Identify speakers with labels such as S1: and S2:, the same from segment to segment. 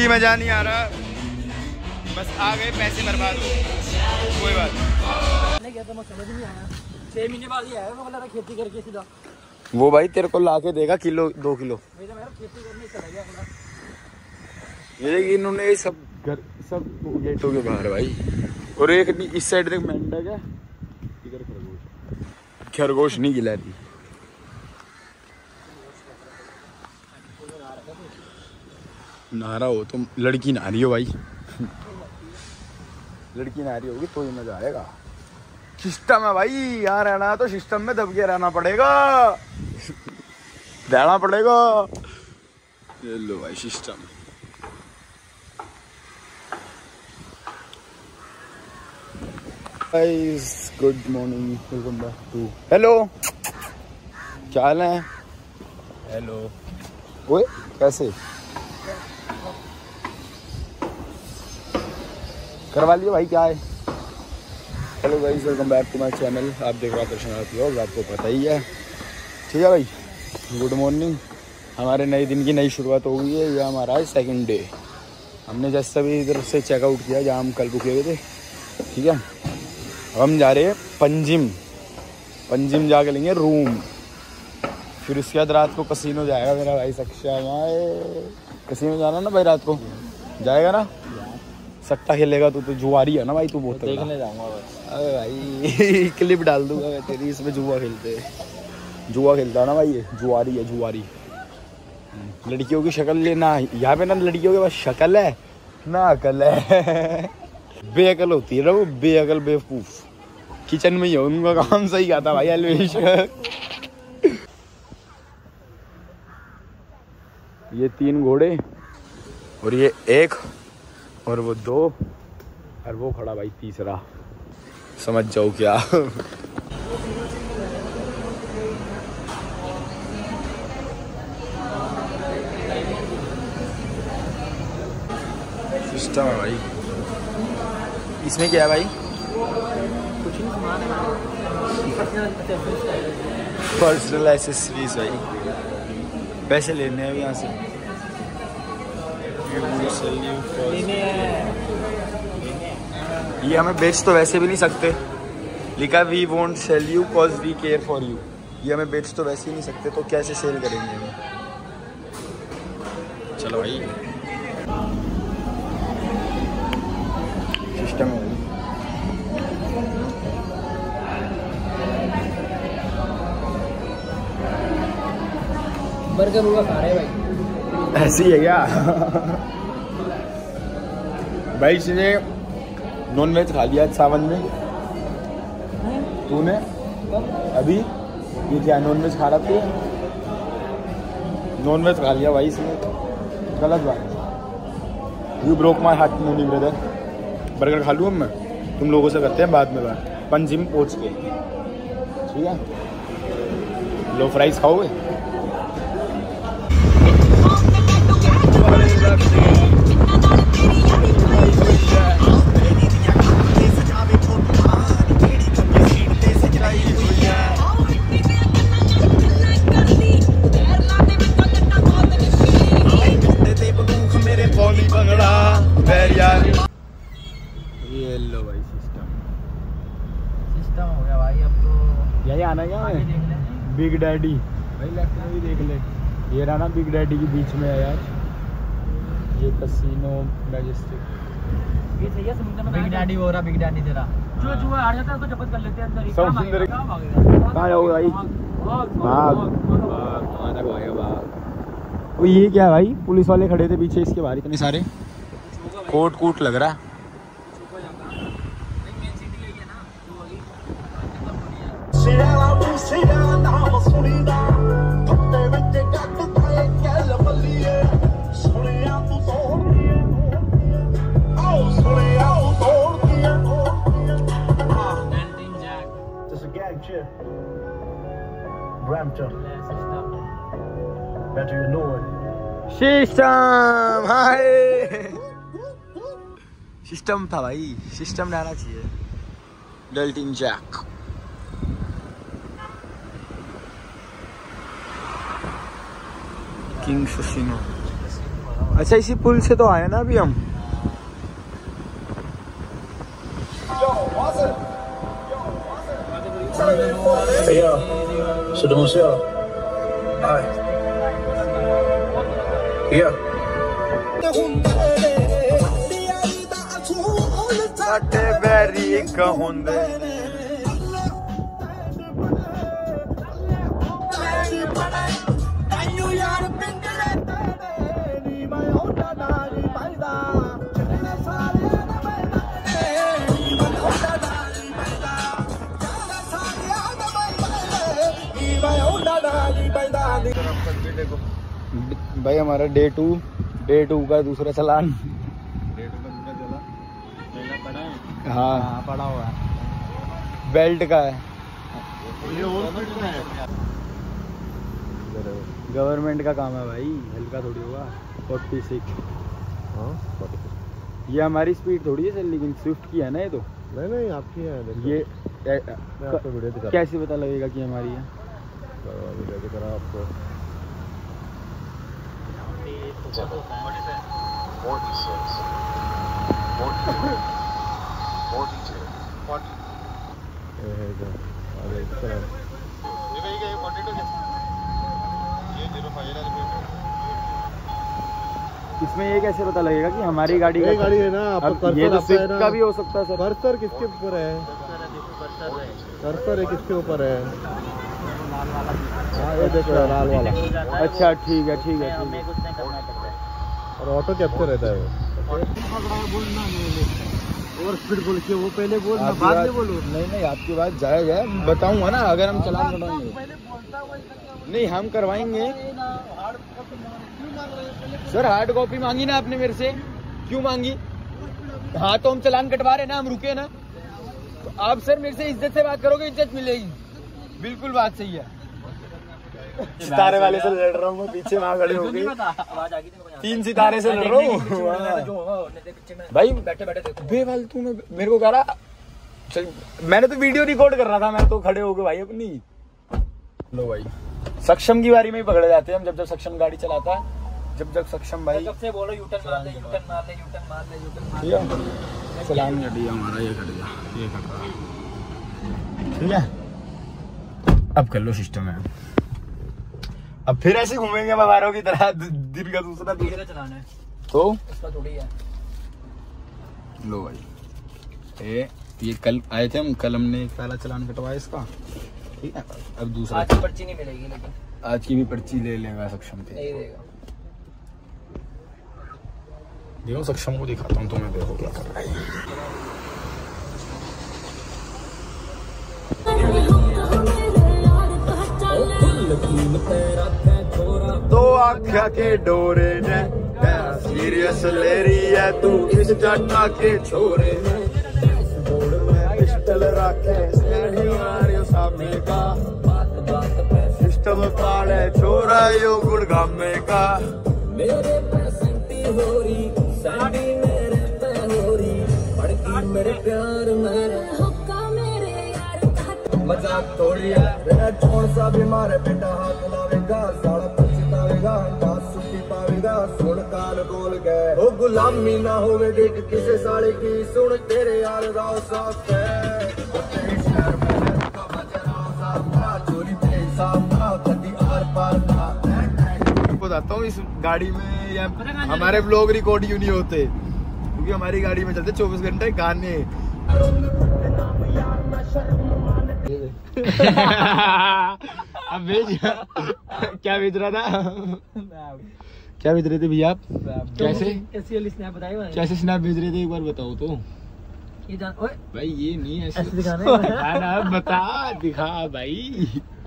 S1: मजा नहीं आ रहा, बस आ गए पैसे बर्बाद हो, कोई बात नहीं। गया तो मैं समझ नहीं आया, 6 महीने बाद ही आया, मैं खेती करके सीधा। वो भाई तेरे को लाके देगा किलो 2 किलो। खेती करने चला गया ये इन्होंने सब घर सब गेटों के बाहर भाई, और एक इस साइड देख मेंढक है, इधर खरगोश नहीं गिलहरी। नहा रहा हो तो लड़की नहा रही हो भाई, लड़की नहा रही होगी तो ही मजा आएगा। सिस्टम है भाई, यहाँ रहना है तो सिस्टम में दब के रहना पड़ेगा, रहना पड़ेगा। ये लो भाई system. Guys good morning, welcome back to. Hello क्या हाल है? हेलो ओए कैसे करवा लियो भाई, क्या है? Hello guys welcome back to my channel. आप देख रहे हो दर्शन व्लॉग, आपको पता ही है, ठीक है भाई। गुड मॉर्निंग, हमारे नए दिन की नई शुरुआत हो गई है। यह हमारा है 2nd डे। हमने जैसे अभी इधर से चेकआउट किया जहाँ हम कल रुके हुए थे, ठीक है। अब हम जा रहे हैं पंजिम, पंजिम जाके लेंगे रूम, फिर उसके बाद रात को कसीनो जाएगा मेरा भाई सक्षम। कसीनो जाना ना भाई, रात को जाएगा ना, सट्टा खेलेगा तो जुआरी है ना भाई, तू बहुत देखने जाऊंगा बस। अरे भाई क्लिप डाल दूंगा मैं तेरी, इसमें जुआ खेलते, जुआ खेलता है ना भाई, ये जुआरी है, जुआरी। लड़कियों की शक्ल लेना यहाँ पे ना, लड़कियों के पास शक्ल है ना अकल है, बेअकल होती है ना वो, बेअकल बेवकूफ। किचन में ही हो, उनका काम सही क्या था भाई अलवेश। ये 3 घोड़े और ये 1 और वो 2 और वो खड़ा भाई तीसरा, समझ जाओ क्या। सिस्टम है भाई, इसमें क्या है भाई? कुछ नहीं, सामान है, पर्सनल एक्सेसरीज भाई, पैसे लेने हैं यहाँ से। ये हमें बेच तो वैसे भी नहीं सकते, लिखा we won't sell you cause we care for you. ये हमें बेच तो वैसे ही नहीं सकते, तो कैसे सेल करेंगे हमें? चलो भाई सिस्टम है। बर्गर मुर्गा खा रहे भाई, ऐसी है क्या? भाई इसने नॉन वेज खा लिया सावन में, तूने अभी ये क्या नॉन वेज खा रहा तू? नॉन वेज खा लिया भाई इसने, गलत बात। You broke my heart Moni brother. Burger खा लूँ अब मैं, तुम लोगों से करते हैं बाद में बात, पंजिम पहुँच के, ठीक है। लो फ्राइज खाओगे? ये लो भाई सिस्टम हो गया भाई। अब तो यही आना क्या है, बिग डैडी भाई, लेफ्ट में भी देख ले, ये रहा ना बिग डैडी के बीच में है यार, ये कसीनो मैजेस्टिक। ये सही है, समुद्र में बिग डैडी हो रहा, बिग डैडी तेरा जो जुआ हार जाता है उसको जब्त कर लेते हैं अंदर ही। सब सुंदर कहां जाओगे भाई? भाग वो ये क्या है भाई, पुलिस वाले खड़े थे पीछे इसके बाहर, इतने सारे कोट कूट लग रहा है। सिस्टम हाय, सिस्टम था भाई, सिस्टम डालना चाहिए। डेल्टिन जैक किंग कसिनो, अच्छा इसी पुल से तो आए ना अभी हम। ਸਾਡੇ ਬੈਰੀ ਇੱਕ ਹੁੰਦੇ भाई हमारा डे टू का दूसरा चालान। हाँ पड़ा हुआ है, बेल्ट का है। गवर्नमेंट का काम है भाई, हल्का थोड़ी होगा। 46 ये हमारी स्पीड थोड़ी है सर, लेकिन स्विफ्ट की है ना ये तो।
S2: नहीं आपकी है
S1: ये
S2: आपको वीडियो दिखा,
S1: कैसे पता लगेगा कि हमारी है?
S2: वीडियो दिखा रहा आपको।
S1: इसमें ये कैसे पता लगेगा कि हमारी गाड़ी
S2: है ना?
S1: ये तो स्विफ्ट का भी हो सकता है सर।
S2: कर्सर किसके ऊपर है? कर्सर है किसके ऊपर है? हाँ ये देखो लाल वाला।
S1: अच्छा ठीक है ठीक है।
S2: और ऑटो कैप्चर रहता है वो।
S1: और स्पीड बोल के वो पहले बोल, मैं बाद में बोलूं। नहीं आपकी बात जायज़ है, बताऊंगा ना अगर हम चलान कटवाएंगे। नहीं हम करवाएंगे सर। हार्ड कॉपी मांगी ना आपने मेरे से, क्यों मांगी? हाँ तो हम चलान कटवा रहे ना, हम रुके ना। तो आप सर मेरे से इज्जत से बात करोगे, इज्जत मिलेगी। बिल्कुल बात सही है। सितारे वाले से लड़ रहा हूँ मैं, पीछे वहाँ खड़े हो गए। 3 सितारे से लड़ रहा हूँ भाई। बेफालतू में मेरे को कह रहा, मैंने तो वीडियो रिकॉर्ड कर रहा था, मैं तो खड़े हो गए भाई अपनी। लो भाई सक्षम की बारी में ही पकड़े जाते हैं हम, जब सक्षम गाड़ी चलाता है। जब सक्षम भाई सबसे बोलो यूटर्न मार ले, यूटर्न मार ले, यूटर्न मार ले, यूटर्न मार ले। चलान कट गया हमारा, ये कट गया, ये कट रहा। ठीक है अब कर लो सिस्टम है। अब फिर ऐसे घूमेंगे बाबारों की तरह, दिन का दूसरा चलाना है तो उसका थोड़ी है। लो भाई ये कल आए थे हम, कल हमने एक पहला चलान कटवाया इसका। ठीक है अब दूसरा। आज की पर्ची नहीं मिलेगी, लेकिन आज की भी पर्ची ले लेगा सक्षम पे। नहीं देगा। देखो सक्षम को दिखाता हूँ तुम्हें, देखो क्या कर रहा है। दो आँखा के डोरे ने सीरियस ले रही है तू इस जटा के छोरे ने। पिस्टल रखे सामने का, सिस्टम पाले छोरा यो गुड़गामे का। मेरे पैसेंटी हो रही साड़ी मेरे पे हो रही, पड़की मेरे प्यार मेरे हुक्का मेरे यार। मजाक थोड़ी है छोड़ सा भी मारे बेटा, हाथ लावेगा साड़ा पछतावेगा, बात सुखी पावेगा। सुन कान बोल गए ओ गुलामी ना होवे देख किसे साले की, सुन तेरे यार राव साफ है। बताता हूँ इस गाड़ी में या हमारे व्लॉग रिकॉर्ड क्यों नहीं होते, क्योंकि हमारी गाड़ी में चलते 24 घंटे गाने। अब क्या बेच रहा था? क्या बेच रहे थे भैया आप? कैसे स्नैप भेज रहे थे एक बार बताओ तो। ये भाई ये नहीं ऐसे दिखाना, बता दिखा भाई।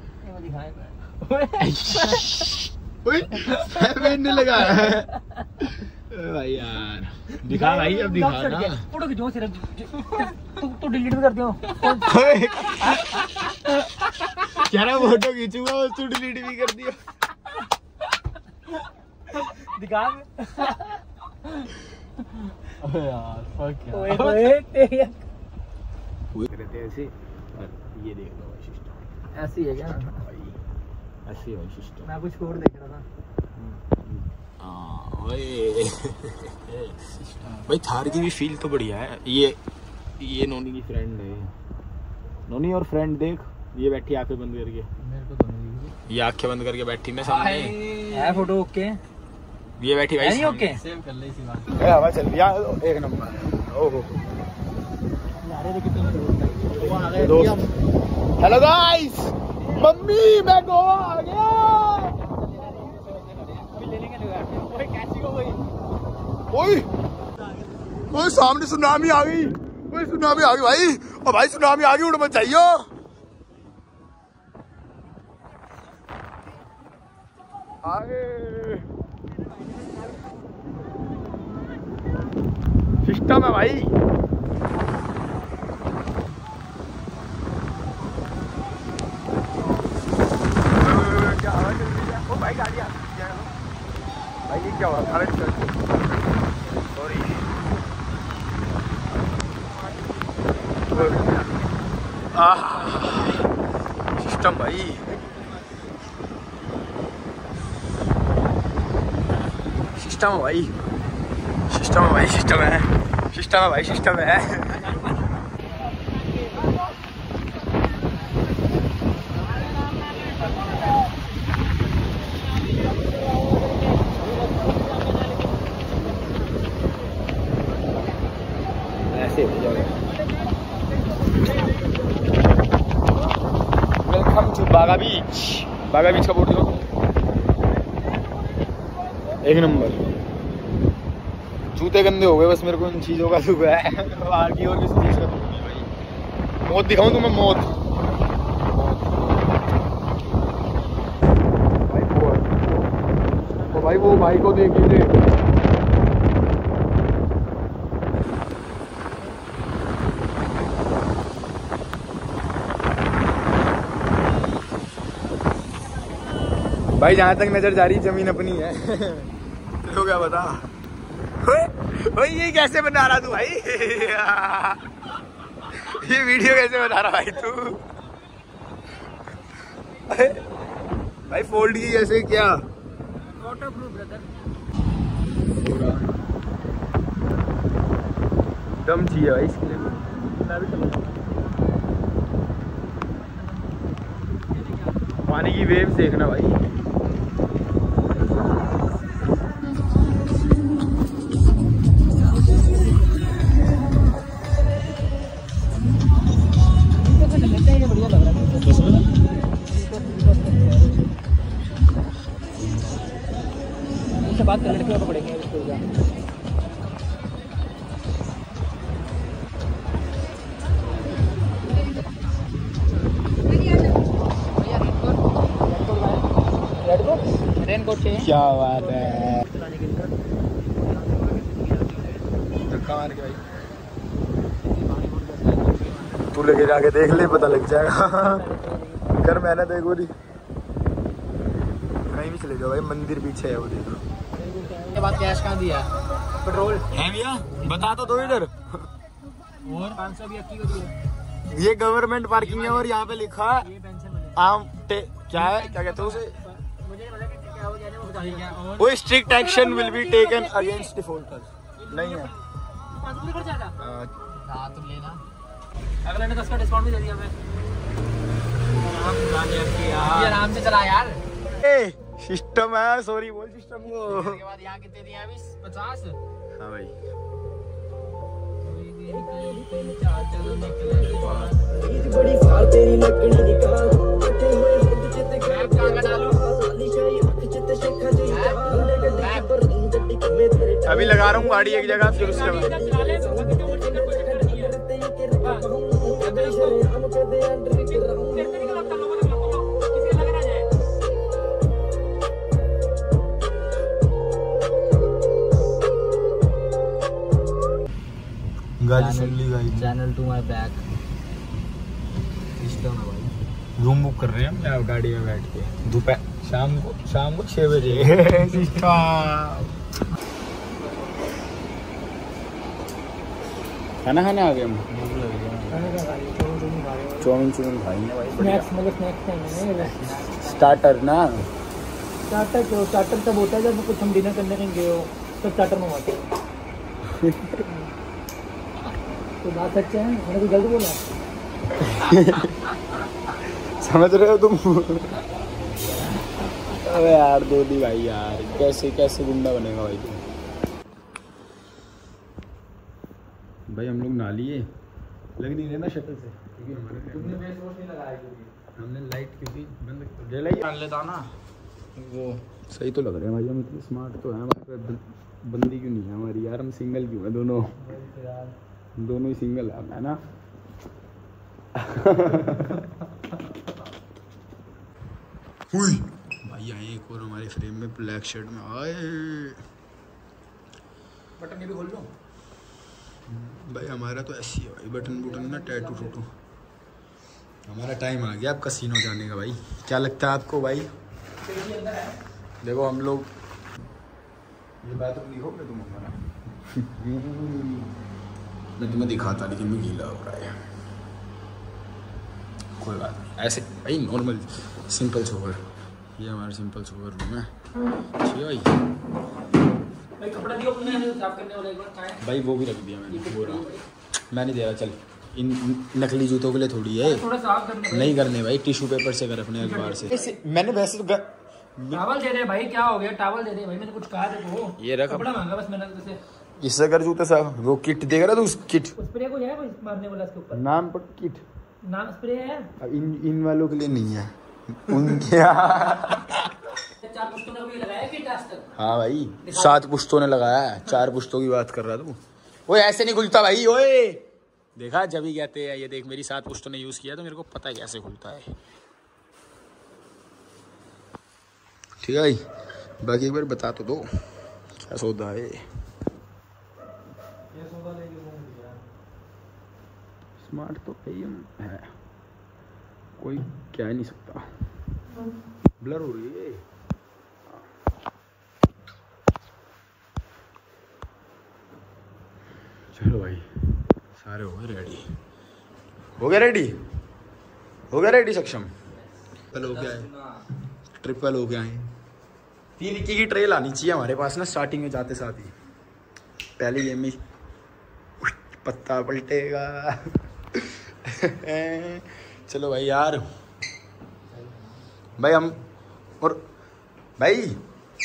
S1: लगा भाई यार, दिखा भाई अब दिखा ना। फोटो खींचो सिर्फ, तो डिलीट भी कर दियो। क्या ना फोटो खींचूंगा और तू डिलीट भी कर दियो। दिखा यार फक ऐसे। ये देख लो सिस्टम ऐसी है क्या? ऐसी है सिस्टम। मैं कुछ और देख रहा था। भाई थार की भी फील तो बढ़िया है। ये नोनी की फ्रेंड है। नोनी और फ्रेंड देख, ये बैठी आंखें बंद करके।
S2: मेरे को तो नहीं,
S1: ये आंखें बंद करके बैठी ना सामने।
S3: है फोटो ओके,
S1: ये बैठी भाई
S3: नहीं ओके,
S2: सेम कर ले इसी बात।
S1: हवा चल रही है एक नंबर। ओहो दोस्त, हेलो गाइस, मम्मी मैं गोवा आ गया। ओए सामने सुनामी आ गई, ओए सुनामी आ गई भाई, ओ भाई सुनामी आ गई, उड़ मत जाइयो। आगे सिस्टम है भाई। क्या हवा चल रही है? ओ भाई गाड़ी आ रही है भाई, ये क्या हुआ? अरे सॉरी, सिस्टम भाई, सिस्टम है भाई, सिस्टम है भाई, सिस्टम है, सिस्टम है भाई, सिस्टम है। ऐसे हो जाएगा। वेलकम टू बागा बीच। बागा बीच का बोर्ड देखो, एक नंबर। जूते गंदे हो गए बस, मेरे को इन चीजों का दुख है। बाहर की और किसी चीज का दुख नहीं भाई। मौत दिखाऊं तुम्हें, मौत भाई, वो भाई को देख लीजिए। भाई जहाँ तक नजर जा रही जमीन अपनी है। तो क्या बता, ओए ये कैसे बना रहा तू भाई? ये वीडियो कैसे बना रहा भाई तू? भाई फोल्ड की जैसे क्या?
S3: Waterproof brother.
S1: दम चाहिए भाई इसके लिए। पानी की वेव्स देखना भाई।
S3: बात कर लड़कियों को पड़ेंगे इसको जा। रेनकोट चाहिए।
S1: क्या बात है, धक्का मार के भाई। तू लेके जाके देख ले, पता लग जाएगा। कर मेहनत एक बारी, कहीं भी चले जाओ भाई, मंदिर पीछे है वो देखो।
S3: के बाद कैश कहाँ दिया? पेट्रोल
S1: है भैया, बता तो दो इधर।
S3: और 500 भी अक्की को दिया।
S1: ये गवर्नमेंट पार्किंग है और यहाँ पे लिखा
S3: ये पेंशन मिले।
S1: आम क्या है, क्या कहते हैं उसे?
S3: मुझे नहीं पता कि क्या हो गया, वो बता दीजिए। और
S1: वो strict action will be taken against defaulters. नहीं है
S3: 500 भी खर्च आएगा। हाँ तुम लेना, अगले ने 10 का डिस्काउंट भी दे दिया। मैं आराम से चला यार।
S1: सिस्टम है, सॉरी बोल सिस्टम को।
S3: उसके बाद यहाँ कितने दिए? अभी 50।
S1: हाँ भाई,
S4: बड़ी फार तेरी लगनी निकाल बैठे हुए हेड चित
S3: मैं कहाँ का डालूं?
S4: लाली शाही अख चित शेखा जी मुंडे गड्डी पर गड्डी में तेरे
S1: अभी लगा रहा हूँ गाड़ी एक जगह, फिर उसके बाद
S3: चला ले, वो कितने वो चेक कोई दिक्कत नहीं है।
S4: ते के रहूं अबे शरीर के दे अंडर के रहूं
S3: तेरे को लगता लोगों ने किसी लग ना जाए।
S1: गाड़ी सुन ली गाड़ी।
S3: Channel to my back system है भाई।
S1: रूम बुक कर रहे हैं हम यहाँ गाड़ी में बैठ के, दोपहर शाम को 6 बजे। खाना खाने आ गए हम। चाउमीन खाएंगे भाई,
S3: स्नैक्स मतलब स्नैक्स टाइम है।
S1: स्टार्टर ना।
S3: चार्टर क्यों? चार्टर तब होता है जब कुछ हम डिनर करने कहीं गए हो तब चार्टर मंगवाते हैं। तो बात सच्चा है, मैंने कुछ गलत बोला?
S1: समझ रहे हो तुम? अबे यार दोदी भाई यार, कैसे कैसे गुंडा बनेगा भाई तुम? भाई हम लोग नहा लिए, लग नहीं रहे ना शक्ल से, क्योंकि हमारे
S3: तुमने फेस वॉश नहीं लगाया क्योंकि
S1: हमने लाइट क्योंकि बंद तो ले लाई
S3: मान लेता ना वो।
S1: सही तो लग रहे हैं भाई, हम इतने स्मार्ट तो हैं, हमारे पे बंदी क्यों नहीं है हमारी यार? हम सिंगल क्यों हैं दोनों? दोनों ही सिंगल है ना? हुई भाई आए एक और हमारे फ्रेम में ब्लैक शर्ट में आए।
S3: बटन ये भी खोल लो
S1: भाई हमारा तो ऐसी है भाई, बटन बुटन ना टैटू टूटू। हमारा टाइम आ गया अब कसीनो जाने का भाई। क्या लगता है आपको भाई? देखो हम लोग ये बाथरूम लिखोगे तुम हमारा? मैं तुम्हें दिखाता लेकिन मैं गीला हो रहा है। कोई बात नहीं, ऐसे भाई नॉर्मल सिंपल सोवर। ये हमारा सिंपल सोवर रूम है। ठीक है भाई।
S3: भाई कपड़ा दियो अपने साफ करने वाला एक बार चाहे।
S1: भाई वो भी रख दिया मैंने, वो रहा। मैं नहीं दे रहा, चल इन नकली जूतों के लिए थोड़ी है,
S3: थोड़ा साफ करने
S1: नहीं करने भाई, टिश्यू पेपर से कर अपने अखबार से। मैंने वैसे तो
S3: टावल दे दे भाई, क्या हो गया? टावल दे दे भाई, मैंने कुछ कहा देखो।
S1: ये रख,
S3: कपड़ा मांगा बस मैंने तुझसे।
S1: इससे कर जूते साहब। वो किट देगा ना तू, उस किट
S3: स्प्रे को है कोई मारने वाला इसके ऊपर?
S1: नाम पर किट,
S3: नाम स्प्रे है।
S1: अब इन वालों के लिए नहीं है, उनके।
S3: 4 पुश्तों ने भी लगाया किट आज तक?
S1: हाँ भाई 7 पुश्तों ने लगाया है। 4 पुश्तों की बात कर रहा तू? ओए ऐसे नहीं खुलता भाई, ओए देखा जब ही कहते हैं। ये देख मेरी 7 पुश्तों ने यूज किया तो मेरे को पता है कैसे खुलता है। ठीक है भाई, बाकी एक बार बता तो दो क्या सौदा है। स्मार्ट तो है, कोई क्या ही नहीं सकता। ब्लर हो रही है। चलो भाई सारे हो गए रेडी, हो गया रेडी, हो गया रेडी सक्षम। ट्रिपल हो गया है, ट्रिपल हो गया है। 3 इक्की की ट्रे लानी चाहिए हमारे पास ना स्टार्टिंग में जाते साथ ही। पहले गेम में पत्ता पलटेगा। चलो भाई यार, भाई हम और भाई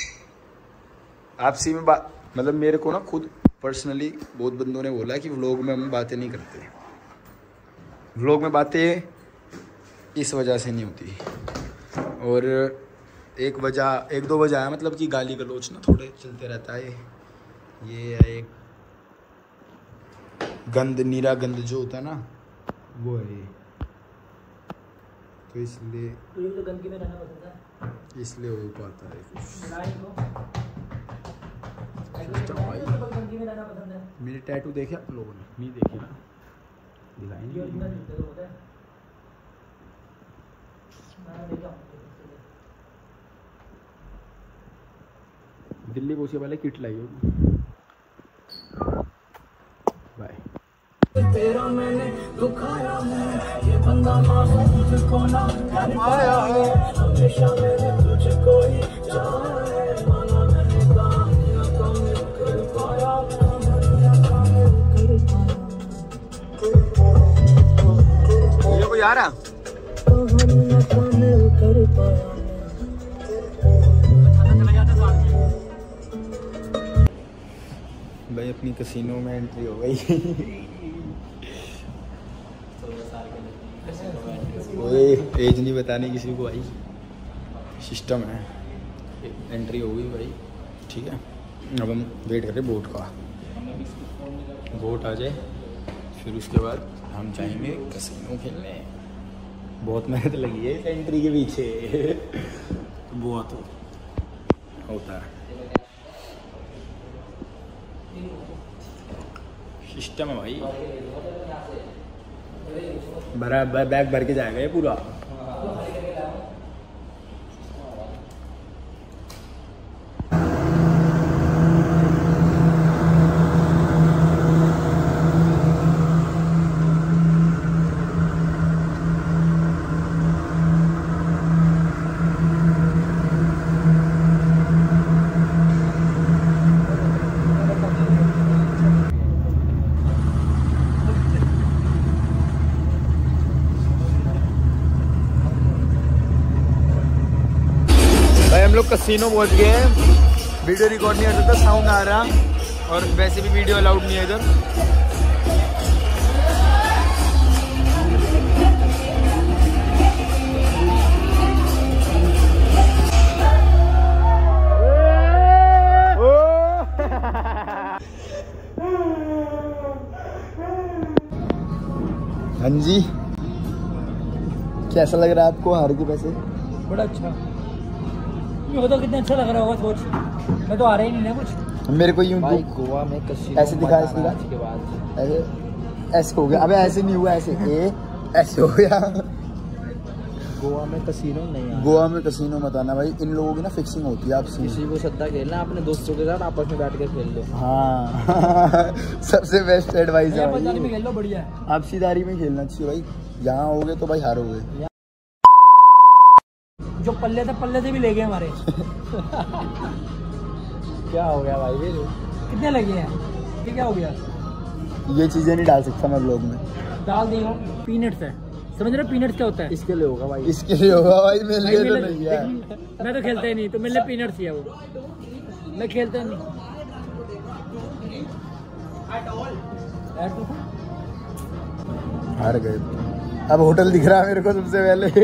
S1: आपसी में बात, मतलब मेरे को ना खुद पर्सनली बहुत बंदों ने बोला कि व्लॉग में हम बातें नहीं करते। व्लॉग में बातें इस वजह से नहीं होती, और एक दो वजह है, मतलब कि गाली गलौच ना थोड़े चलते रहता है। ये है एक गंद, नीरा गंद जो होता है ना, वो है। तो इसलिए
S3: तो गंदगी में रहना पसंद है,
S1: इसलिए हो पाता है कुछ।
S3: गंदगी में रहना पसंद है।
S1: मेरे टैटू देखे आप लोगों ने? नहीं देखे ना, दिखाएंगे। दिल्ली बोसिया वाले किट लाई होगी। बाय।
S4: तेरा मैंने दुखाया है, ये बंदा मासूम तुझको ना आया है, हमेशा मैंने तुझको ही चाहा है, माना मैंने काम ना कम कर पाया,
S1: ये कोई आ रहा?
S4: कर पाया।
S1: भाई अपनी कसिनो में एंट्री हो गई। ओए एज नहीं बतानी किसी को भाई, सिस्टम है। एंट्री हो गई भाई, ठीक है। अब हम वेट कर रहे बोट का, बोट आ जाए फिर उसके बाद हम जाएंगे कसिनो खेलने। बहुत मेहनत लगी है इस एंट्री के पीछे। बहुत होता है, सिस्टम है भाई। भरा बैग भर के जाएगा ये पूरा। लोग कसिनो पहुंच गए हैं। वीडियो रिकॉर्ड नहीं होता था, साउंड आ रहा, और वैसे भी वीडियो अलाउड नहीं है इधर। हाँ जी, कैसा लग रहा है आपको हार के पैसे?
S3: बड़ा अच्छा, ये तो कितना अच्छा लग रहा होगा सोच। मैं तो आ रहा ही नहीं ना कुछ।
S1: मेरे को यूं
S2: भाई गोवा में कसिनो
S1: ऐसे दिखा, ऐसे दिखा,
S2: के बाद
S1: ऐसे ऐसे हो गया। अबे ऐसे नहीं हुआ, ऐसे ऐसे हो गया।
S2: गोवा में कसिनो नहीं है।
S1: गोवा में कसिनो मत आना भाई, इन लोगों की ना फिक्सिंग होती है आपसे।
S2: किसी को सट्टा खेलना अपने दोस्तों के साथ आपस में बैठ के खेल लो।
S1: हाँ सबसे बेस्ट एडवाइस है
S3: बाजारी में
S1: भाई,
S3: खेल लो, बढ़िया है।
S1: आपसीदारी में खेलना चाहिए भाई। यहाँ होगे तो भाई हारोगे।
S3: जो पल्ले से भी ले गए हमारे।
S2: क्या हो गया भाई? फिर
S3: कितने लगे हैं? ये क्या हो गया?
S1: ये चीजें नहीं डाल सकता मैं ब्लॉग में।
S3: डाल दी हो। पीनट्स है, समझ रहे हो पीनट्स क्या होता है?
S2: इसके लिए होगा भाई।
S1: इसके लिए होगा भाई, मेरे
S3: भाई
S1: लिए तो
S3: मेरे-
S1: नहीं है।
S3: मैं तो खेलता ही नहीं, तो मेरे लिए पीनट्स ही है वो, मैं खेलता ही नहीं। ऐड तो
S1: हार गए। अब होटल दिख रहा है मेरे को सबसे पहले।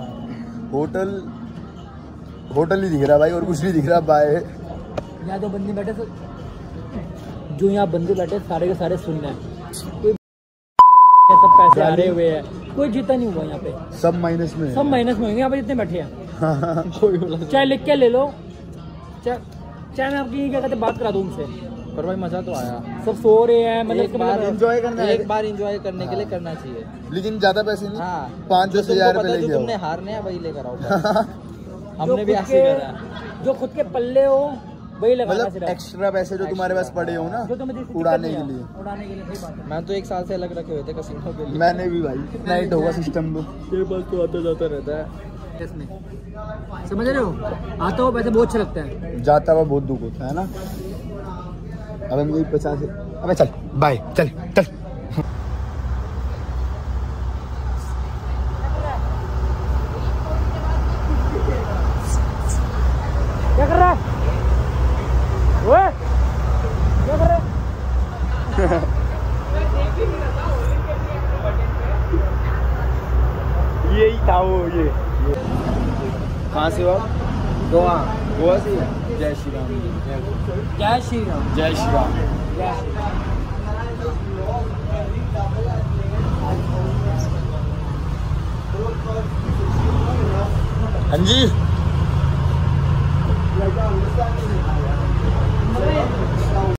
S1: होटल ही दिख रहा भाई, और कुछ नहीं दिख रहा। बाय।
S3: यहाँ जो बंदे बैठे, जो यहाँ बंदे बैठे सारे के सारे सुनना है। कोई सब पैसे आ रहे हुए हैं, कोई जीता नहीं हुआ यहाँ पे,
S1: सब माइनस में है।
S3: सब माइनस में होंगे यहाँ पे जितने बैठे हैं।
S2: कोई बोला
S3: चाहे लिख के ले लो, चाहे मैं आपकी क्या कहते बात करा दूँ उनसे,
S2: पर भाई मजा तो आया।
S3: सब सो रहे हैं। मतलब
S2: एक बार
S1: एंजॉय करना है।
S2: एक बार एंजॉय करने के लिए करना चाहिए।
S1: लेकिन ज्यादा पैसे नहीं।
S2: हाँ
S1: 5-10 हजार रुपए
S2: जो
S1: लेके
S2: तुमने
S1: आओ।
S2: हारने हैं वही लेकर आओ।
S3: जो
S2: हमने भी
S3: खुद
S2: ऐसे ही
S3: के-
S2: करा।
S3: जो खुद के पल्ले हो वही लगाना
S1: मतलब
S3: सिर्फ।
S1: एक्स्ट्रा पैसे जो तुम्हारे पास पड़े हो ना,
S3: जो तुम्हें दिक्कत
S1: उड़ाने
S3: नहीं
S1: के
S3: है,
S1: लिए।
S3: उड़ाने के लिए सही बात है।
S2: मैं तो 1 साल से अलग रखे हुए थे कसिनो के लिए।
S1: मैंने भी भाई, नाइट होगा सिस्टम तो।
S2: ये बात तो आता जाता रहता है।
S3: इसमें समझ रहे हो, आता हो पैसे बहुत अच्छा लगता है।
S1: जाता हुआ बहुत दुख होता है ना। अब हम यही 50। अबे चल बाय, चल चल।
S3: क्या कर रहा है? ओए, क्या कर रहा है?
S1: यही था वो। ये कहाँ से हो आप?
S2: गोवा।
S1: गोवा से? जय श्री राम।
S3: जय श्री राम।
S1: जय श्री राम।
S3: जय श्री राम।
S1: हाँ जी।